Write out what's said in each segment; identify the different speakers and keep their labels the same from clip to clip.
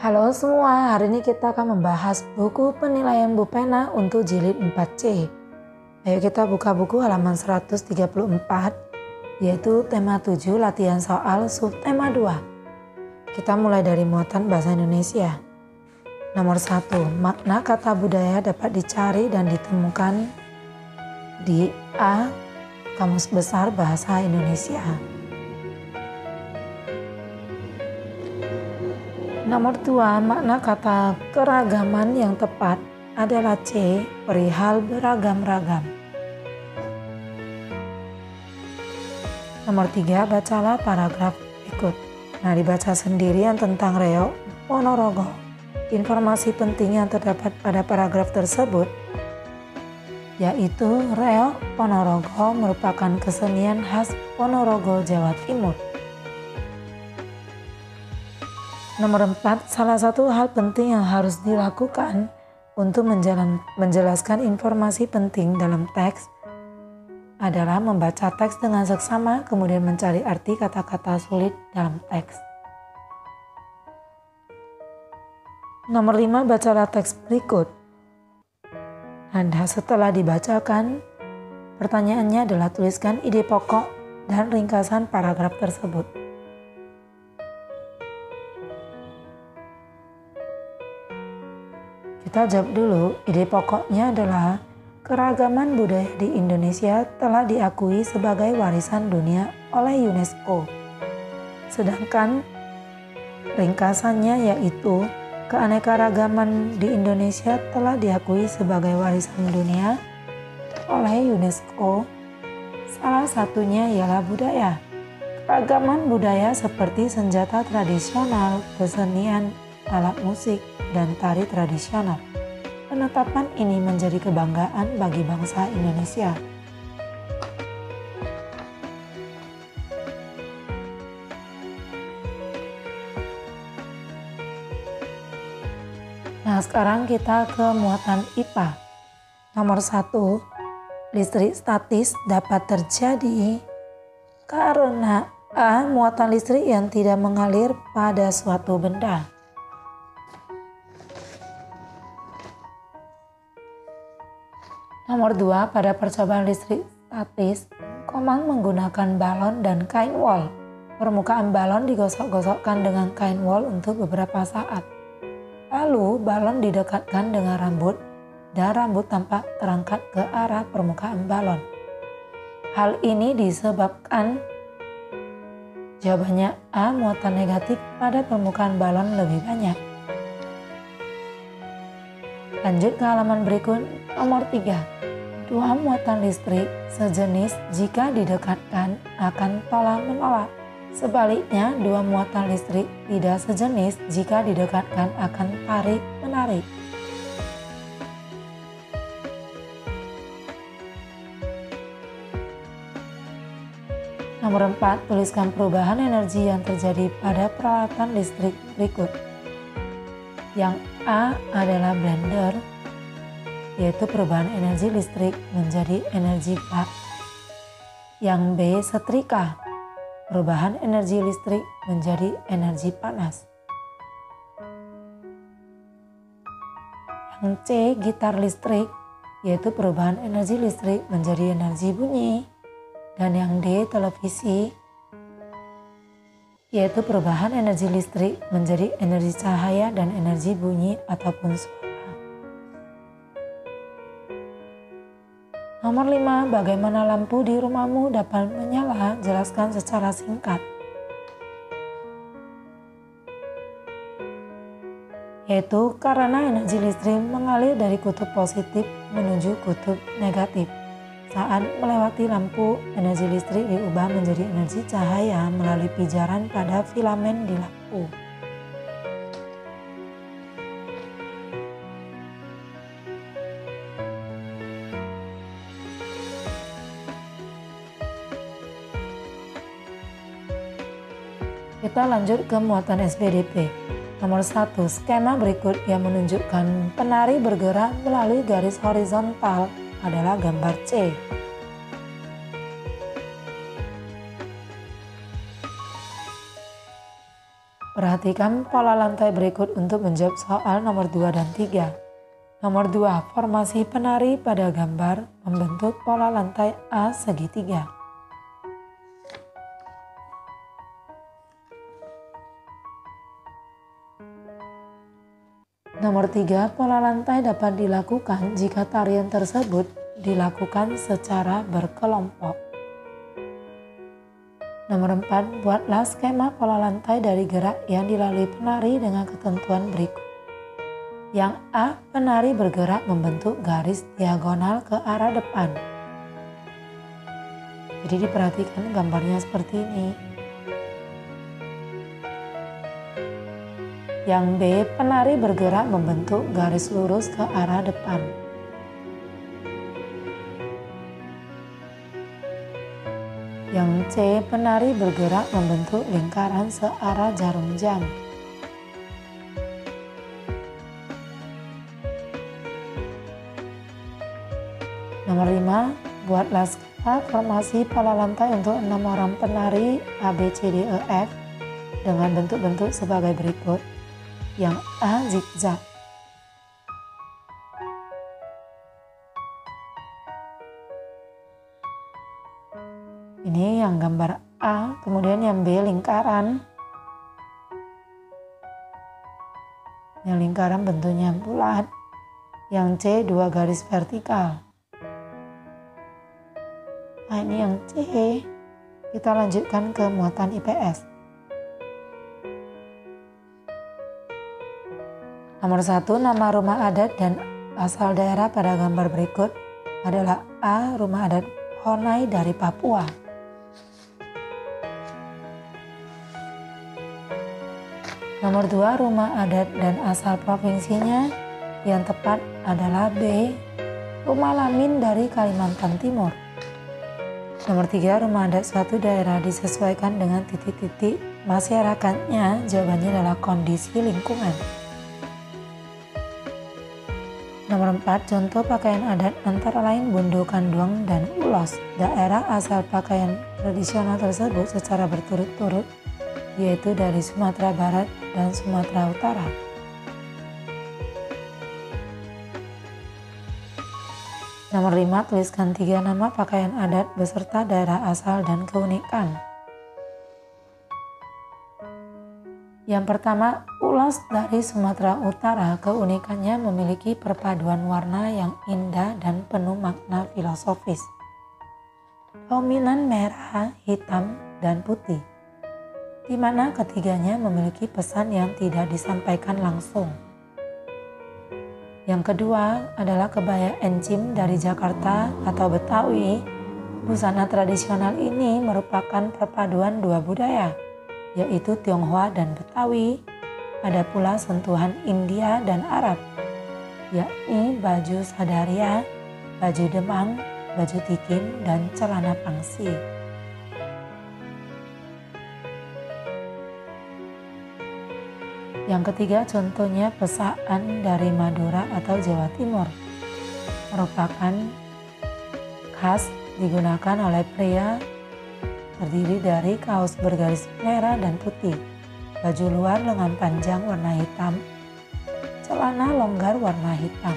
Speaker 1: Halo semua, hari ini kita akan membahas buku penilaian Bu Pena untuk jilid 4C. Ayo kita buka buku halaman 134, yaitu tema 7 latihan soal subtema 2. Kita mulai dari muatan bahasa Indonesia. Nomor 1, makna kata budaya dapat dicari dan ditemukan di A. Kamus Besar Bahasa Indonesia. Nomor 2, makna kata keragaman yang tepat adalah C. Perihal beragam-ragam. Nomor 3, bacalah paragraf berikut. Nah, dibaca sendirian tentang Reok Ponorogo. Informasi penting yang terdapat pada paragraf tersebut yaitu Reok Ponorogo merupakan kesenian khas Ponorogo, Jawa Timur. Nomor 4, salah satu hal penting yang harus dilakukan untuk menjelaskan informasi penting dalam teks adalah membaca teks dengan seksama, kemudian mencari arti kata-kata sulit dalam teks. Nomor 5, bacalah teks berikut. Anda setelah dibacakan, pertanyaannya adalah tuliskan ide pokok dan ringkasan paragraf tersebut. Kita jawab dulu, ide pokoknya adalah keragaman budaya di Indonesia telah diakui sebagai warisan dunia oleh UNESCO. Sedangkan ringkasannya yaitu keanekaragaman di Indonesia telah diakui sebagai warisan dunia oleh UNESCO. Salah satunya ialah budaya. Keragaman budaya seperti senjata tradisional, kesenian, alat musik, dan tari tradisional. Penetapan ini menjadi kebanggaan bagi bangsa Indonesia. Nah, sekarang kita ke muatan IPA. Nomor 1, listrik statis dapat terjadi karena A. Muatan listrik yang tidak mengalir pada suatu benda. Nomor 2, pada percobaan listrik statis, Komang menggunakan balon dan kain wol. Permukaan balon digosok-gosokkan dengan kain wol untuk beberapa saat. Lalu balon didekatkan dengan rambut dan rambut tampak terangkat ke arah permukaan balon. Hal ini disebabkan jawabannya A. Muatan negatif pada permukaan balon lebih banyak. Lanjut ke halaman berikut, nomor 3. Dua muatan listrik sejenis jika didekatkan akan tolak-menolak. Sebaliknya, dua muatan listrik tidak sejenis jika didekatkan akan tarik-menarik. Nomor 4, tuliskan perubahan energi yang terjadi pada peralatan listrik berikut. Yang A adalah blender, yaitu perubahan energi listrik menjadi energi bak. Yang B, setrika, perubahan energi listrik menjadi energi panas. Yang C, gitar listrik, yaitu perubahan energi listrik menjadi energi bunyi. Dan yang D, televisi, yaitu perubahan energi listrik menjadi energi cahaya dan energi bunyi ataupun suara. Nomor 5, bagaimana lampu di rumahmu dapat menyala? Jelaskan secara singkat. Yaitu karena energi listrik mengalir dari kutub positif menuju kutub negatif. Saat melewati lampu, energi listrik diubah menjadi energi cahaya melalui pijaran pada filamen di lampu. Kita lanjut ke muatan SPDP. Nomor 1, skema berikut yang menunjukkan penari bergerak melalui garis horizontal adalah gambar C. Perhatikan pola lantai berikut untuk menjawab soal nomor 2 dan 3. Nomor 2, formasi penari pada gambar membentuk pola lantai A segitiga. Nomor 3, pola lantai dapat dilakukan jika tarian tersebut dilakukan secara berkelompok. Nomor 4, buatlah skema pola lantai dari gerak yang dilalui penari dengan ketentuan berikut. Yang A, penari bergerak membentuk garis diagonal ke arah depan. Jadi diperhatikan gambarnya seperti ini. Yang B, penari bergerak membentuk garis lurus ke arah depan. Yang C, penari bergerak membentuk lingkaran searah jarum jam. Nomor 5, buatlah skema formasi pola lantai untuk 6 orang penari A, B, C, D, E, F dengan bentuk-bentuk sebagai berikut. Yang A, zigzag. Ini yang gambar A, kemudian yang B lingkaran. Yang lingkaran bentuknya bulat. Yang C 2 garis vertikal. Nah ini yang C. Kita lanjutkan ke muatan IPS. Nomor 1, nama rumah adat dan asal daerah pada gambar berikut adalah A. Rumah adat Honai dari Papua. Nomor 2, rumah adat dan asal provinsinya yang tepat adalah B. Rumah Lamin dari Kalimantan Timur. Nomor 3, rumah adat suatu daerah disesuaikan dengan titik-titik masyarakatnya. Jawabannya adalah kondisi lingkungan. Nomor 4, contoh pakaian adat antara lain Bundo, Kanduang, dan Ulos. Daerah asal pakaian tradisional tersebut secara berturut-turut yaitu dari Sumatera Barat dan Sumatera Utara. Nomor 5, tuliskan 3 nama pakaian adat beserta daerah asal dan keunikan. Yang pertama, Ulos dari Sumatera Utara. Keunikannya memiliki perpaduan warna yang indah dan penuh makna filosofis. Dominan merah, hitam, dan putih, di mana ketiganya memiliki pesan yang tidak disampaikan langsung. Yang kedua adalah kebaya encim dari Jakarta atau Betawi. Busana tradisional ini merupakan perpaduan 2 budaya, yaitu Tionghoa dan Betawi. Ada pula sentuhan India dan Arab, yakni baju sadaria, baju demang, baju tikim, dan celana pangsi. Yang ketiga contohnya pesaan dari Madura atau Jawa Timur. Merupakan khas digunakan oleh pria, terdiri dari kaos bergaris merah dan putih, baju luar lengan panjang warna hitam, celana longgar warna hitam.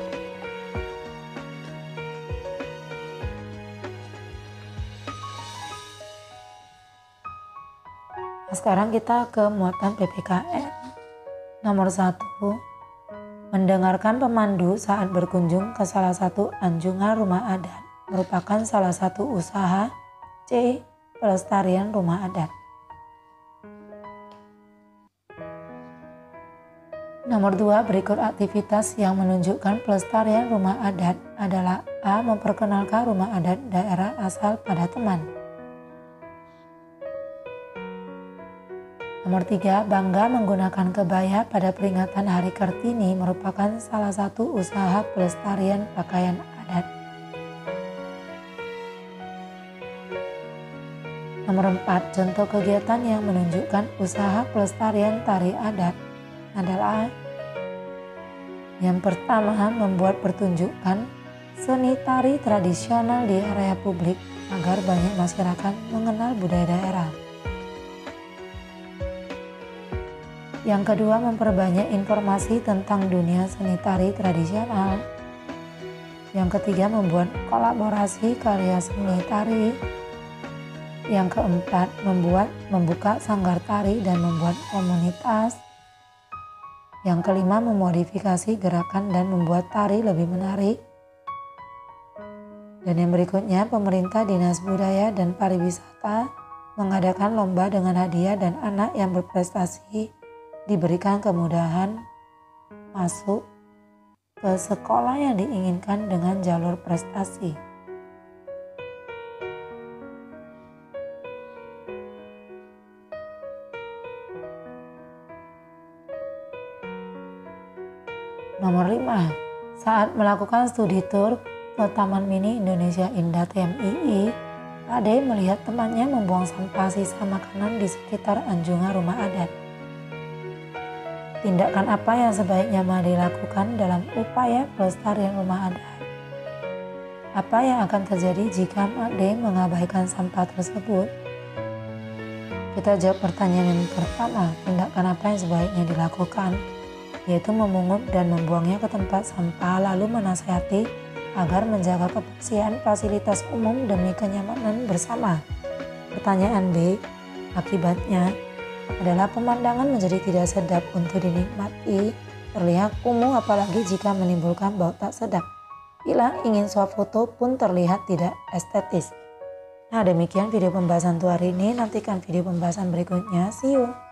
Speaker 1: Nah, sekarang kita ke muatan PPKN. Nomor 1, mendengarkan pemandu saat berkunjung ke salah satu anjungan rumah adat merupakan salah satu usaha C. Pelestarian rumah adat. Nomor 2, berikut aktivitas yang menunjukkan pelestarian rumah adat adalah A. Memperkenalkan rumah adat daerah asal pada teman. Nomor 3, bangga menggunakan kebaya pada peringatan Hari Kartini merupakan salah satu usaha pelestarian pakaian adat. Nomor 4, contoh kegiatan yang menunjukkan usaha pelestarian tari adat adalah yang pertama, membuat pertunjukan seni tari tradisional di area publik agar banyak masyarakat mengenal budaya daerah. Yang kedua, memperbanyak informasi tentang dunia seni tari tradisional. Yang ketiga, membuat kolaborasi karya seni tari. Yang keempat, membuka sanggar tari dan membuat komunitas. Yang kelima, memodifikasi gerakan dan membuat tari lebih menarik. Dan yang berikutnya, pemerintah, Dinas Budaya dan Pariwisata mengadakan lomba dengan hadiah dan anak yang berprestasi diberikan kemudahan masuk ke sekolah yang diinginkan dengan jalur prestasi. Nomor 5, saat melakukan studi tur ke Taman Mini Indonesia Indah TMII, Ade melihat temannya membuang sampah sisa makanan di sekitar anjungan rumah adat. Tindakan apa yang sebaiknya Made lakukan dalam upaya pelestarian rumah adat? Apa yang akan terjadi jika Made mengabaikan sampah tersebut? Kita jawab pertanyaan yang pertama, tindakan apa yang sebaiknya dilakukan? Yaitu memungut dan membuangnya ke tempat sampah, lalu menasihati agar menjaga kebersihan fasilitas umum demi kenyamanan bersama. Pertanyaan B, akibatnya adalah pemandangan menjadi tidak sedap untuk dinikmati, terlihat kumuh apalagi jika menimbulkan bau tak sedap. Bila ingin swafoto pun terlihat tidak estetis. Nah, demikian video pembahasan untuk hari ini, nantikan video pembahasan berikutnya. See you!